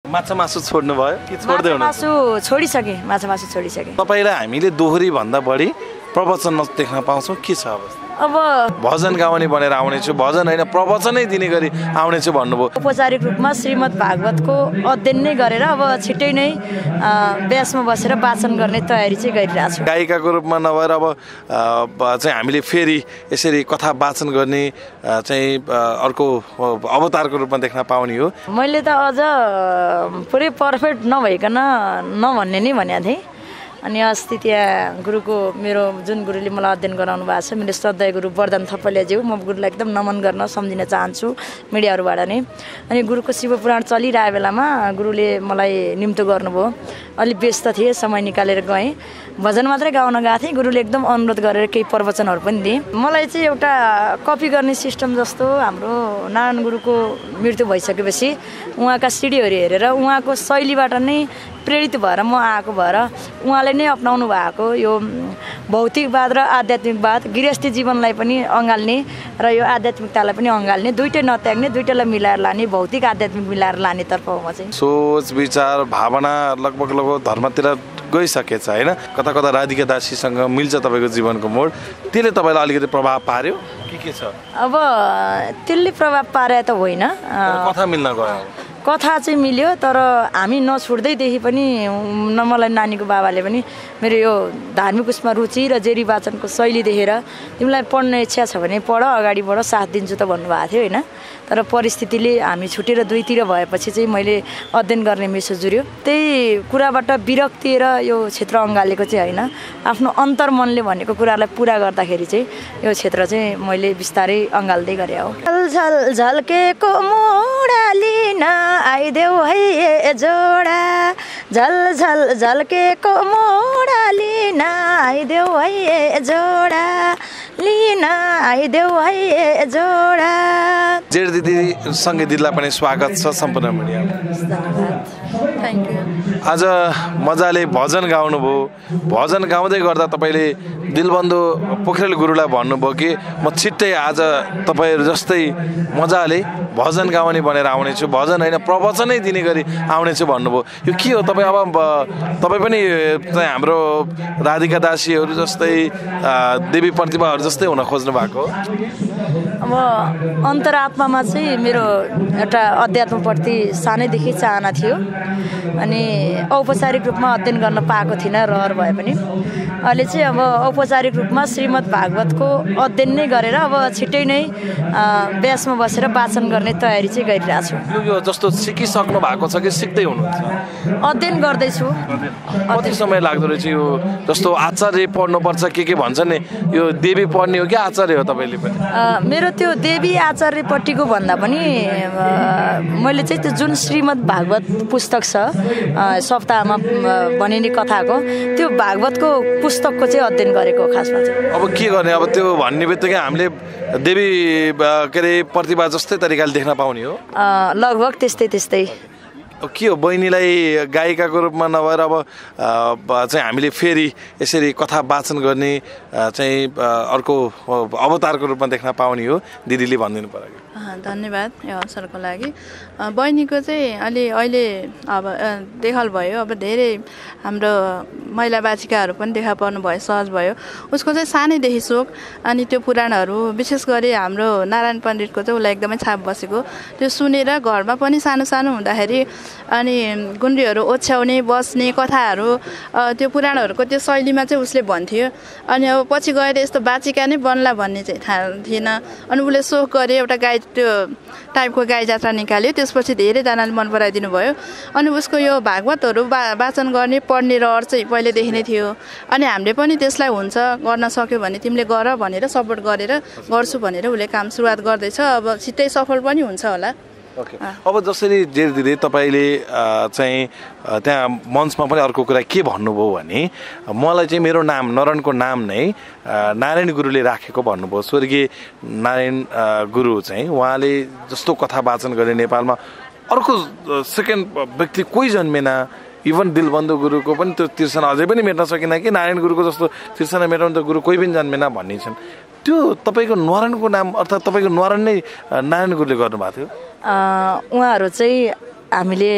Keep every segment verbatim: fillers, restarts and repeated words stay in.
माछा मासु छोड्नु भयो कि छोड्दै हुनुहुन्छ? मासु छोडिसके, माछा मासु छोडिसके। तपाईलाई हामीले दोहोरी भन्दा बढी प्रवचन देख्न पाउँछौँ, के छ अवस्था? अब भजन गाउने भनेर आउनेछु, भजन होइन प्रवचनै दिने गरी आउनेछु भन्नुभयो। औपचारिक रूपमा श्रीमद् भागवतको अध्ययन नै गरेर अब छिट्टै नै व्यासमा बसेर वाचन गर्ने तयारी चाहिँ गरिरहेको छु। गायिकाको रूपमा नभएर अब चाहिँ हामीले फेरि यसरी कथा वाचन गर्ने चाहिँ अर्को अवतारको रूपमा देख्न पाउने हो। मैले त अझ पुरै पर्फेक्ट नभइकन नभन्ने नै भनेको थिएँ। अनि अस्ति त्यहाँ गुरुको मेरो जुन गुरुले मलाई अध्ययन गराउनु भएको छ, मेरो श्रद्धेय गुरु वरदान थपलियाज्यू, म गुरुलाई एकदम नमन गर्न सम्झिन चाहन्छु मिडियाहरूबाट नै। अनि गुरुको शिवपुराण चलिरहेको बेलामा गुरुले मलाई निम्तो गर्नुभयो। अलिक व्यस्त थिएँ, समय निकालेर गएँ। भजन मात्रै गाउन गएको थिएँ। गुरुले एकदम अनुरोध गरेर केही प्रवचनहरू पनि दिएँ। मलाई चाहिँ एउटा कपी गर्ने सिस्टम जस्तो हाम्रो नारायण गुरुको मृत्यु भइसकेपछि उहाँका सिडीहरू हेरेर उहाँको शैलीबाट नै प्रेरित भएर म आएको भएर उहाँले नै अपनाउनु भएको यो भौतिकवाद र आध्यात्मिकवाद गृहस्थी जीवनलाई पनि अँगाल्ने र यो आध्यात्मिकतालाई पनि अँगाल्ने, दुइटै नत्याग्ने, दुइटैलाई मिलाएर लाने, भौतिक आध्यात्मिक मिलाएर लाने तर्फ हो म चाहिँ। सोच विचार भावना लगभग लगभग धर्मतिर गइसकेछ होइन? कता कता राधिका दासीसँग मिल्छ तपाईँको जीवनको मोड, त्यसले तपाईँलाई अलिकति प्रभाव पार्यो के के छ? अब त्यसले प्रभाव पारे त होइन, कथा मिल्न गयो, कथा चाहिँ मिल्यो। तर हामी नछुट्दैदेखि पनि न मलाई नानीको बाबाले पनि मेरो यो धार्मिक उसमा रुचि र जेरी वाचनको शैली देखेर तिमीलाई पढ्ने इच्छा छ भने पढ, अगाडि बढ, साथ दिन्छु त भन्नुभएको थियो होइन? तर परिस्थितिले हामी छुटेर दुईतिर भएपछि चाहिँ मैले अध्ययन गर्ने मेसो जुर्यो। त्यही कुराबाट विरक्ति र यो क्षेत्र अँगालेको चाहिँ होइन, आफ्नो अन्तर्मनले भनेको कुरालाई पुरा गर्दाखेरि चाहिँ यो क्षेत्र चाहिँ मैले बिस्तारै अँगाल्दै गरे हो। झल झल्केको मुडालिन आइदेऊ है जोडा, झल झल झल्केको मुडालिन आइदेऊ है जोडा, लिन आइदेऊ है जोडा। जेठ दिदी सँगै दिदीलाई पनि स्वागत छ सम्पूर्ण मिडियामा। Thank you. आज मजाले भजन गाउनुभयो। भजन गाउँदै गर्दा तपाईँले दिलबन्धु पोखरेल गुरुलाई भन्नुभयो कि म छिट्टै आज तपाईँहरू जस्तै मजाले भजन गाउने भनेर आउनेछु, भजन होइन प्रवचनै दिने गरी आउनेछु भन्नुभयो। यो के हो? तपाईँ अब तपाईँ पनि चाहिँ हाम्रो राधिका दासीहरू जस्तै देवी प्रतिभाहरू जस्तै हुन खोज्नु भएको? अब अन्तरात्मामा चाहिँ मेरो एउटा अध्यात्मप्रति सानैदेखि चाहना थियो। अनि औपचारिक रूपमा अध्ययन गर्न पाएको थिइनँ रहर भए पनि। अहिले चाहिँ अब औपचारिक रूपमा श्रीमद् भागवतको अध्ययन नै गरेर अब छिट्टै नै व्यासमा बसेर वाचन गर्ने तयारी चाहिँ गरिरहेको छु। यो जस्तो सिकिसक्नु भएको छ कि सिक्दै हुनुहुन्छ? अध्ययन गर्दैछु। कति समय लाग्दो रहेछ यो? जस्तो आचार्य पढ्नुपर्छ के के भन्छ नि, यो देवी पढ्ने हो कि आचार्य हो तपाईँले पनि? मेरो त्यो देवी आचार्यपट्टिको भन्दा पनि मैले चाहिँ त्यो जुन श्रीमद् भागवत पुस्तक छ सप्ताहमा बनिने कथाको, त्यो भागवतको पुस्तकको चाहिँ अध्ययन गरेको खासमा चाहिँ। अब के गर्ने? अब त्यो भन्ने बित्तिकै हामीले देवी के अरे प्रतिभा जस्तै तरिकाले देख्न पाउने हो? लगभग त्यस्तै त्यस्तै। के हो, बहिनीलाई गायिकाको रूपमा नभएर अब चाहिँ हामीले फेरि यसरी कथा वाचन गर्ने चाहिँ अर्को अवतारको रूपमा देख्न पाउने हो, दिदीले भनिदिनु पर्यो। धन्यवाद यो अवसरको लागि। बहिनीको चाहिँ अलि अहिले अब देखल भयो, अब धेरै हाम्रो महिला बाचिकाहरू पनि देखा पर्नु भयो, सहज भयो। उसको चाहिँ सानैदेखि सोख, अनि त्यो पुराणहरू विशेष गरी हाम्रो नारायण पण्डितको चाहिँ उसलाई एकदमै छाप बसेको त्यो सुनेर घरमा पनि सानो सानो हुँदाखेरि अनि गुन्द्रीहरू ओछ्याउने बस्ने कथाहरू त्यो पुराणहरूको त्यो शैलीमा चाहिँ उसले भन्थ्यो। अनि अब पछि गएर यस्तो बाचिका नै बन्ला भन्ने चाहिँ थाहा थिएन। अनि उसले सोख गरे, एउटा गाई त्यो टाइपको गाई जात्रा निकाल्यो। त्यसपछि धेरैजनाले मन पराइदिनु भयो। अनि उसको यो भागवतहरू बा वाचन गर्ने पढ्ने रहर चाहिँ पहिलेदेखि नै थियो। अनि हामीले पनि त्यसलाई हुन्छ गर्न सक्यो भने तिमीले गर भनेर सपोर्ट गरेर गर्छु भनेर उसले काम सुरुवात गर्दैछ। अब छिट्टै सफल पनि हुन्छ होला। ओके, अब जसरी जे दिदी तपाईँले चाहिँ त्यहाँ मञ्चमा पनि अर्को कुरा के भन्नुभयो भने मलाई चाहिँ मेरो नाम नारायणको नाम नै नारायण गुरुले राखेको भन्नुभयो। स्वर्गीय नारायण गुरु चाहिँ उहाँले जस्तो कथा वाचन गर्ने नेपालमा अर्को सेकेन्ड व्यक्ति कोही जन्मेन। इभन दिलबन्धु गुरुको पनि त्यो तिर्सना अझै पनि मेट्न सकिन कि नारायण गुरुको जस्तो तिर्सना मेटाउनु त गुरु कोही पनि जन्मेन भन्ने छन्। त्यो तपाईँको नारायणको नाम अर्थात् तपाईँको नारायण नै नारायण गुरुले गर्नुभएको थियो? उहाँहरू चाहिँ हामीले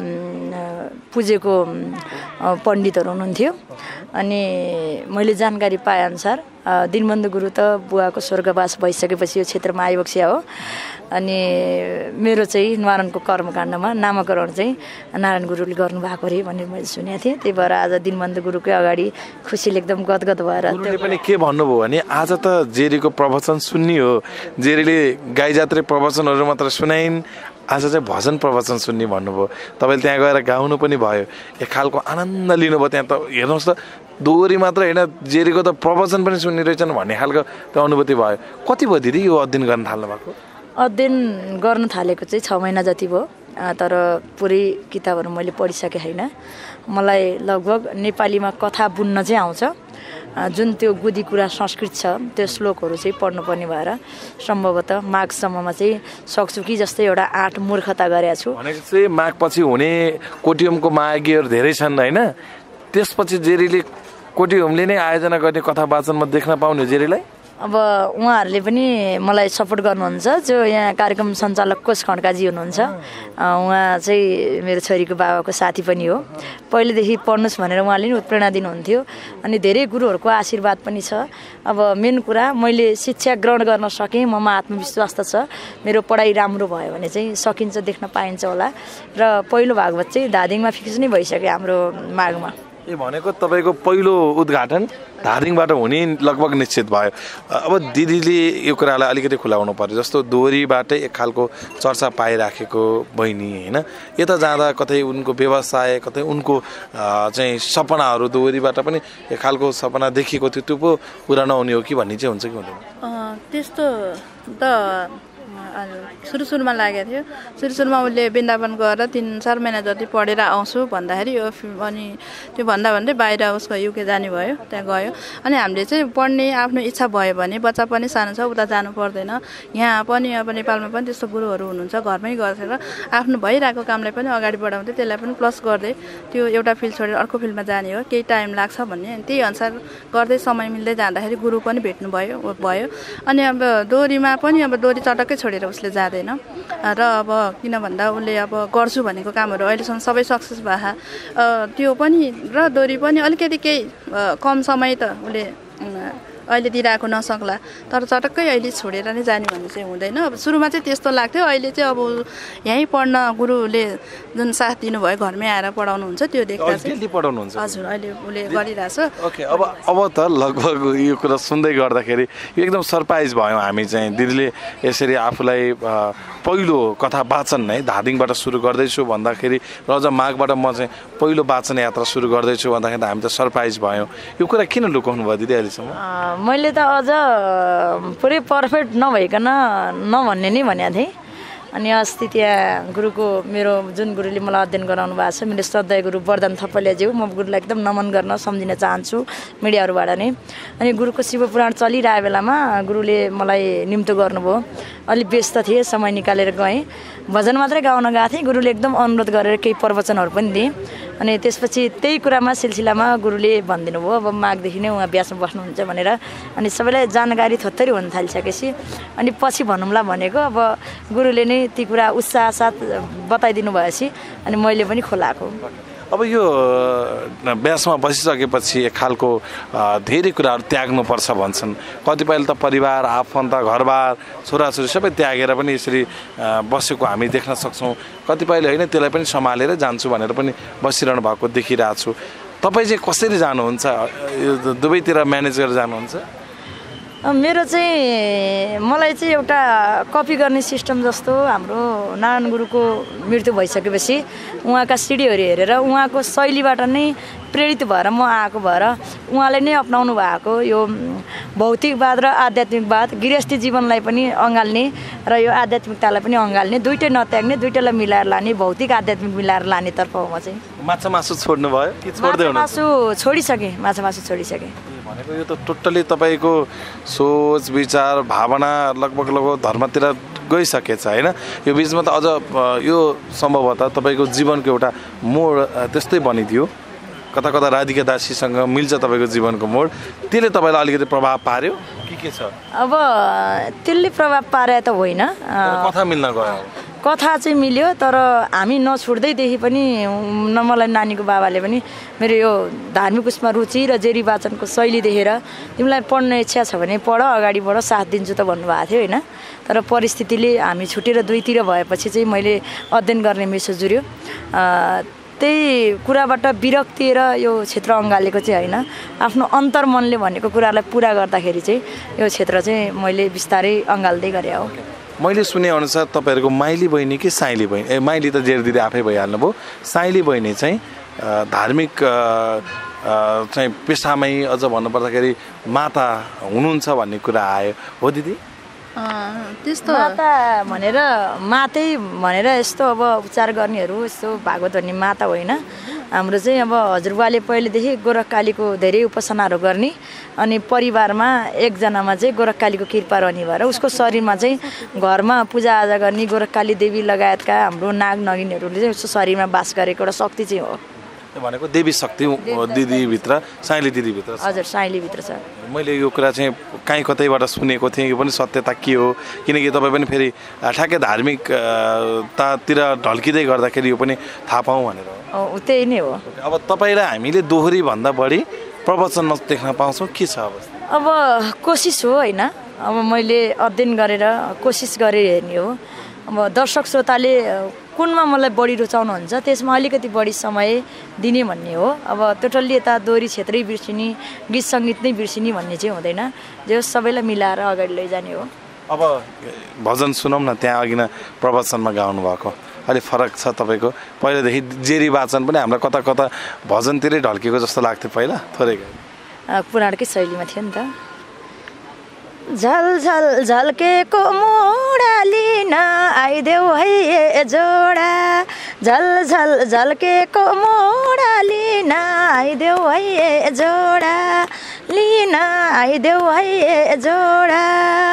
पुजेको पण्डितहरू हुनुहुन्थ्यो अनि मैले जानकारी पाएअनुसार दिनबन्धु गुरु त बुवाको स्वर्गवास भइसकेपछि यो क्षेत्रमा आइबक्सिया हो अनि मेरो चाहिँ नारायणको कर्मकाण्डमा नामकरण चाहिँ नारायण गुरुले गर्नुभएको अरे भनेर मैले सुनेको थिएँ। त्यही भएर आज दिनबन्धु गुरुकै अगाडि खुसीले एकदम गदगद भएर गुरुले पनि के भन्नुभयो भने आज त जेरीको प्रवचन सुन्नी हो, जेरीले गाई जात्रे प्रवचनहरू मात्र सुनाइन्, आज चाहिँ भजन प्रवचन सुन्ने भन्नुभयो। तपाईँले त्यहाँ गएर गाउनु पनि भयो, एक खालको आनन्द लिनुभयो। त्यहाँ त हेर्नुहोस् त दोहोरी मात्र होइन जेरीको त प्रवचन पनि सुन्ने रहेछन् भन्ने खालको त्यो अनुभूति भयो। कति भयो दिदी यो अध्ययन गर्न थाल्नु भएको? अध्ययन गर्न थालेको चाहिँ छ महिना जति भयो, तर पुरै किताबहरू मैले पढिसकेँ होइन। मलाई लगभग नेपालीमा कथा बुन्न चाहिँ आउँछ, जुन त्यो गुदी कुरा संस्कृत छ त्यो श्लोकहरू चाहिँ पढ्नुपर्ने भएर सम्भवतः माघसम्ममा चाहिँ सक्छु कि जस्तै एउटा आठ मूर्खता गरेको छु। भनेको चाहिँ माघपछि हुने कोटियमको माघीहरू धेरै छन् होइन, त्यसपछि जेरीले कोटियमले नै आयोजना गर्ने कथा वाचनमा देख्न पाउने जेरीलाई। अब उहाँहरूले पनि मलाई सपोर्ट गर्नुहुन्छ, जो यहाँ कार्यक्रम सञ्चालक कोष खड्काजी हुनुहुन्छ, उहाँ चाहिँ मेरो छोरीको बाबाको साथी पनि हो। पहिलेदेखि पढ्नुहोस् भनेर उहाँले नि उत्प्रेरणा दिनुहुन्थ्यो अनि धेरै गुरुहरूको आशीर्वाद पनि छ। अब मेन कुरा मैले शिक्षा ग्रहण गर्न सकेँ, ममा आत्मविश्वास त छ, मेरो पढाइ राम्रो भयो भने चाहिँ सकिन्छ, देख्न पाइन्छ होला। र पहिलो भागवत चाहिँ धादिङमा फिक्स नै भइसक्यो हाम्रो माघमा। ए भनेको तपाईँको पहिलो उद्घाटन धादिङबाट हुने लगभग निश्चित भयो। अब दिदीले यो कुरालाई अलिकति खुलाउनु पर्यो, जस्तो दोहोरीबाटै एक खालको चर्चा पाइराखेको बहिनी होइन, यता जाँदा कतै उनको व्यवसाय कतै उनको चाहिँ सपनाहरू दोहोरीबाट पनि एक खालको सपना देखिएको थियो, त्यो पो पुरा नहुने हो कि भन्ने चाहिँ हुन्छ कि हुँदैन? त्यस्तो त सुरु सुरुमा लागेको थियो। सुरु सुरुमा उसले वृन्दावन गएर तिन चार महिना जति पढेर आउँछु भन्दाखेरि यो अनि त्यो भन्दा भन्दै बाहिर उसको युके जाने भयो, त्यहाँ गयो। अनि हामीले चाहिँ पढ्ने आफ्नो इच्छा भयो भने बच्चा पनि सानो छ, उता जानु पर्दैन, यहाँ पनि अब नेपालमा पनि त्यस्तो गुरुहरू हुनुहुन्छ, घरमै गरेर आफ्नो भइरहेको कामलाई पनि अगाडि बढाउँदै त्यसलाई पनि प्लस गर्दै त्यो एउटा फिल्ड छोडेर अर्को फिल्डमा जाने हो, केही टाइम लाग्छ भन्ने त्यही अनुसार गर्दै समय मिल्दै जाँदाखेरि गुरु पनि भेट्नु भयो भयो अनि अब दोहोरीमा पनि अब दोहोरी चटक्कै छोडेर उसले जाँदैन र अब किन भन्दा उसले अब गर्छु भनेको कामहरू अहिलेसम्म सबै सक्सेस भए त्यो पनि र दोहोरी पनि अलिकति केही कम समय त उसले अहिले दिइरहेको नसक्ला, तर चटक्कै अहिले छोडेर नै जाने भन्ने चाहिँ हुँदैन। अब सुरुमा चाहिँ त्यस्तो लाग्थ्यो, अहिले चाहिँ अब यहीँ पढ्न गुरुले जुन साथ दिनुभयो घरमै आएर पढाउनुहुन्छ त्यो देख्दा चाहिँ पढाउनुहुन्छ। हजुर अहिले उसले गरिरहेछ। ओके, अब अब त लगभग यो कुरा सुन्दै गर्दाखेरि एकदम सरप्राइज भयो हामी चाहिँ। दिदीले यसरी आफूलाई पहिलो कथा वाचन नै धादिङबाट सुरु गर्दैछु भन्दाखेरि र अझ माघबाट म चाहिँ पहिलो वाचन यात्रा सुरु गर्दैछु भन्दाखेरि हामी त सरप्राइज भयौँ। यो कुरा किन लुकाउनु भयो दिदी अहिलेसम्म? मैले त अझ पुरै पर्फेक्ट नभइकन नभन्ने नै भनेको थिएँ। अनि अस्ति त्यहाँ गुरुको मेरो जुन गुरुले मलाई अध्ययन गराउनु भएको छ, मेरो श्रद्धेय गुरु वरदान थपलियाज्यू, म गुरुलाई एकदम नमन गर्न सम्झिन चाहन्छु मिडियाहरूबाट नै। अनि गुरुको शिवपुराण चलिरहेको बेलामा गुरुले मलाई निम्तो गर्नुभयो, अलिक व्यस्त थिएँ, समय निकालेर गएँ, भजन मात्रै गाउन गएको थिएँ। गुरुले एकदम अनुरोध गरेर केही प्रवचनहरू पनि दिएँ। अनि त्यसपछि त्यही कुरामा सिलसिलामा गुरुले भनिदिनु भयो अब माघदेखि नै उहाँ ब्यासमा बस्नुहुन्छ भनेर। अनि सबैलाई जानकारी थोत्तरी हुन थालिसकेपछि अनि पछि भनौँला भनेको, अब गुरुले नै ती कुरा उत्साह साथ बताइदिनु भएपछि अनि मैले पनि खोलाएको। अब यो ब्यासमा बसिसकेपछि एक खालको धेरै कुराहरू त्याग्नुपर्छ भन्छन्, कतिपयले त परिवार आफन्त घरबार छोराछोरी सबै त्यागेर पनि यसरी बसेको हामी देख्न सक्छौँ, कतिपयले होइन त्यसलाई पनि सम्हालेर जान्छु भनेर पनि बसिरहनु भएको देखिरहेको छु। तपाईँ चाहिँ कसरी जानुहुन्छ, दुवैतिर म्यानेज गरेर जानुहुन्छ? मेरो चाहिँ मलाई चाहिँ एउटा कपी गर्ने सिस्टम जस्तो, हाम्रो नारायण गुरुको मृत्यु भइसकेपछि उहाँका सिडीहरू हेरेर उहाँको शैलीबाट नै प्रेरित भएर म आएको भएर उहाँले नै अपनाउनु भएको यो भौतिकवाद र आध्यात्मिकवाद, गृहस्थी जीवनलाई पनि अँगाल्ने र यो आध्यात्मिकतालाई पनि अँगाल्ने, दुइटै नत्याग्ने, दुइटैलाई मिलाएर लाने, भौतिक आध्यात्मिक मिलाएर लाने तर्फ हो म चाहिँ। माछा मासु छोड्नु भयो कि छोड्दै हुनुहुन्छ? मासु छोडिसकेँ, माछा मासु छोडिसकेँ। भनेको यो त टोटल्ली तपाईँको सोच विचार भावना लगभग लगभग धर्मतिर गइसकेछ होइन। यो बिचमा त अझ यो सम्भवतः तपाईँको जीवनको एउटा मोड त्यस्तै बनिदियो, कता कता राधिका दासीसँग मिल्छ तपाईँको जीवनको मोड, त्यसले तपाईँलाई अलिकति प्रभाव पार्यो कि के छ? अब त्यसले प्रभाव पारे त होइन, कथा मिल्न गयो कथा चाहिँ मिल्यो तर हामी नछोड्दैदेखि पनि न मलाई नानीको बाबाले पनि मेरो यो धार्मिक उसमा रुचि र जेरी वाचनको शैली देखेर तिमीलाई पढ्ने इच्छा छ भने पढ अगाडि बढ साथ दिन्छु त भन्नुभएको थियो होइन तर परिस्थितिले हामी छुटेर दुईतिर भएपछि चाहिँ मैले अध्ययन गर्ने मेसो जुर्यो त्यही कुराबाट विरक्ति र यो क्षेत्र अँगालेको चाहिँ होइन आफ्नो अन्तर्मनले भनेको कुरालाई पुरा गर्दाखेरि चाहिँ यो क्षेत्र चाहिँ मैले बिस्तारै अँगाल्दै गरेँ हो मैले सुने अनुसार तपाईँहरूको माइली बहिनी कि साइली बहिनी ए माइली त जेर दिदी आफै भइहाल्नुभयो साइली बहिनी चाहिँ धार्मिक चाहिँ पेसामै अझ भन्नुपर्दाखेरि माता हुनुहुन्छ भन्ने कुरा आयो हो दिदी त्यस्तो माता भनेर मातै भनेर यस्तो अब उपचार गर्नेहरू यस्तो भागवत भन्ने माता होइन हाम्रो चाहिँ अब हजुरबाले पहिलेदेखि गोरखकालीको धेरै उपासनाहरू गर्ने अनि परिवारमा एकजनामा चाहिँ गोरखकालीको कृपा रहने भएर उसको शरीरमा चाहिँ घरमा पूजाआजा गर्ने गोरखकाली देवी लगायतका हाम्रो नाग नगिनीहरूले चाहिँ उसको शरीरमा बास गरेको एउटा शक्ति चाहिँ हो भनेको देवी शक्ति दिदीभित्र साइली दिदीभित्र हजुर साइलीभित्र छ मैले यो कुरा चाहिँ कहीँ कतैबाट सुनेको थिएँ यो पनि सत्यता के हो किनकि तपाईँ पनि फेरि ठ्याक्कै धार्मिकतातिर ढल्किँदै गर्दाखेरि यो पनि थाहा पाऊँ भनेर त्यही नै हो अब तपाईँलाई हामीले दोहोरी भन्दा बढी प्रवचनमा देख्न पाउँछौँ के छ अब अब कोसिस हो होइन अब मैले अध्ययन गरेर कोसिस गरेर हेर्ने हो अब दर्शक श्रोताले कुनमा मलाई बढी रुचाउनुहुन्छ त्यसमा अलिकति बढी समय दिने भन्ने हो अब टोटल्ली यता दोहोरी क्षेत्रै बिर्सिने गीत सङ्गीत नै बिर्सिने भन्ने चाहिँ हुँदैन जो सबैलाई मिलाएर अगाडि लैजाने हो अब भजन सुनौँ न त्यहाँ अघि न प्रवचनमा गाउनु भएको अलिक फरक छ तपाईँको पहिलादेखि जेरी वाचन पनि हाम्रो कता कता भजनतिरै ढल्केको जस्तो लाग्थ्यो पहिला थोरै पुराणकै शैलीमा थियो नि त झल झल झल्केको मुढा लिन आइदेऊ है जोडा झल झल झल्केको मुढा लिन आइदेऊ है जोडा लिन आइदेऊ है जोडा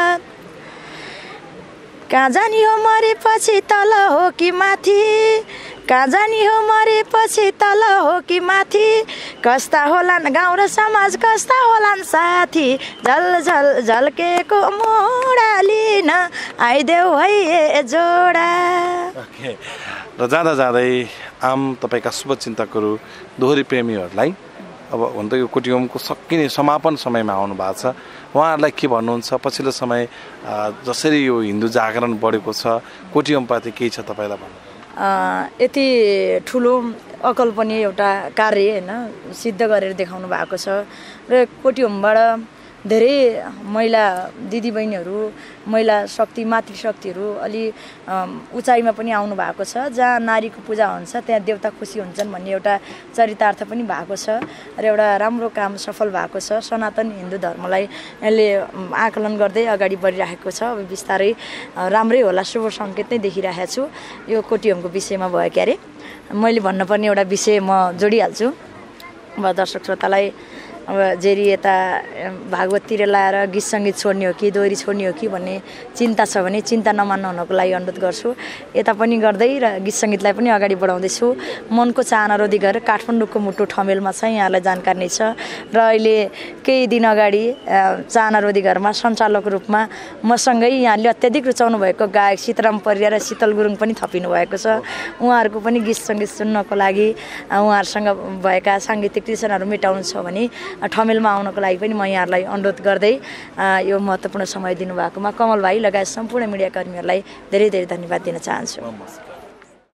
कहाँ जानी हो मरेपछि तल हो कि माथि कहाँ जानी हो मरेपछि तल हो कि माथि कस्ता होलान् गाउँ र समाज कस्ता होलान् साथी झल झल झल्केको मुढा लिन आइदेऊ है जोडा र जाँदा जाँदै आम तपाईँका शुभचिन्तकहरू दोहोरी प्रेमीहरूलाई अब हुन त यो कोटियोमको सकिने समापन समयमा आउनु भएको छ उहाँहरूलाई के भन्नुहुन्छ पछिल्लो समय जसरी यो हिन्दू जागरण बढेको छ कोटियोमप्रति केही छ तपाईँलाई भन्नु यति ठुलो अकल्पनीय एउटा कार्य होइन सिद्ध गरेर देखाउनु भएको छ र कोटियोमबाट धेरै महिला दिदीबहिनीहरू महिला शक्ति मातृशक्तिहरू अलि उचाइमा पनि आउनु भएको छ जहाँ नारीको पूजा हुन्छ त्यहाँ देवता खुसी हुन्छन् भन्ने एउटा चरितार्थ पनि भएको छ र एउटा राम्रो काम सफल भएको छ सनातन हिन्दू धर्मलाई यसले आकलन गर्दै अगाडि बढिरहेको छ अब बिस्तारै राम्रै होला शुभ सङ्केत नै देखिरहेको छु यो कोटियोमको विषयमा भयो क्यारे मैले भन्नुपर्ने एउटा विषय म जोडिहाल्छु अब दर्शक श्रोतालाई अब जेरी यता भागवततिर लाएर गीत सङ्गीत छोड्ने हो कि दोहोरी छोड्ने हो कि भन्ने चिन्ता छ भने चिन्ता नमान्नु हुनको लागि अनुरोध गर्छु यता पनि गर्दै र गीत सङ्गीतलाई पनि अगाडि बढाउँदैछु मनको चाहना रोधी गरेर काठमाडौँको मुटु ठमेलमा चाहिँ यहाँलाई जानकारी नै छ र अहिले केही दिन अगाडि चाहना रोधी घरमा सञ्चालकको रूपमा मसँगै यहाँले अत्याधिक रुचाउनु भएको गायक सीताराम परिया र शीतल गुरुङ पनि थपिनु भएको छ उहाँहरूको पनि गीत सङ्गीत सुन्नको लागि उहाँहरूसँग भएका साङ्गीतिक ट्युसनहरू मेटाउनु छ भने ठमेलमा आउनको लागि पनि म यहाँहरूलाई अनुरोध गर्दै यो महत्त्वपूर्ण समय दिनुभएकोमा कमल भाइ लगायत सम्पूर्ण मिडियाकर्मीहरूलाई धेरै धेरै धन्यवाद दिन चाहन्छु।